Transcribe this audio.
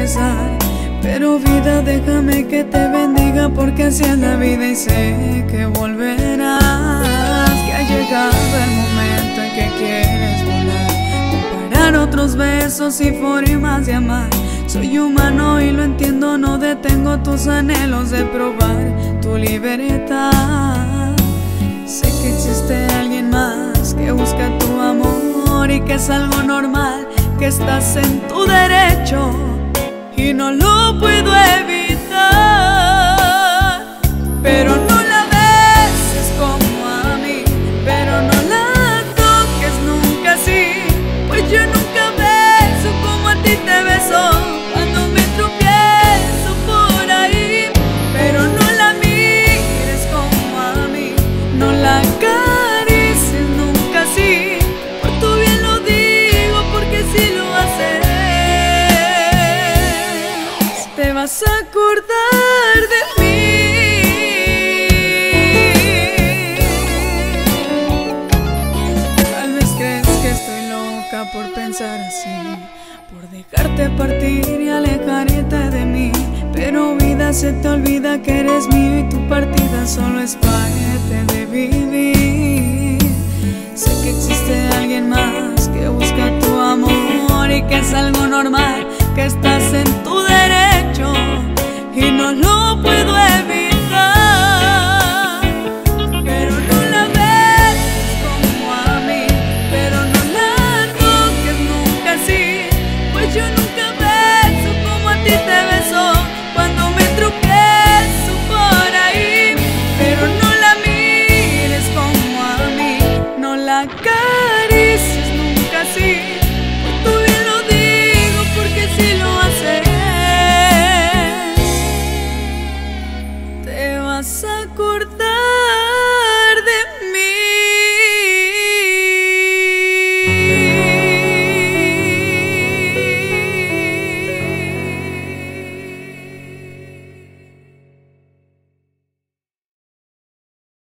regresar. Pero vida, déjame que te bendiga, porque así es la vida y sé que volverás. Que ha llegado el momento en que quieres volar, comparar otros besos y formas de amar. Soy humano y lo entiendo, no detengo tus anhelos de probar tu libertad. Sé que existe alguien más que busca tu amor y que es algo normal, que estás en tu derecho y no lo puedo evitar. Pero no la beses como a mí, pero no la toques nunca así, pues yo nunca beso como a ti te beso cuando me tropiezo por ahí. Pero no la mires como a mí, no la acaricies nunca así, por tu bien lo digo, porque si lo haces te vas a acordar de mí. Tal vez crees que estoy loca por pensar así, por dejarte partir y alejarte de mí. Pero vida, se te olvida que eres mío y tu partida solo es parte de vivir. Sé que existe alguien más que busca tu amor y que es algo normal, que estás en tu derecho y no lo puedo evitar. Pero no la beses como a mí, pero no la toques nunca así, pues yo nunca beso como a ti te beso cuando me tropiezo por ahí. Pero no la mires como a mí, no la acaricies nunca así, por tu bien lo digo, porque si lo haces te vas a acordar.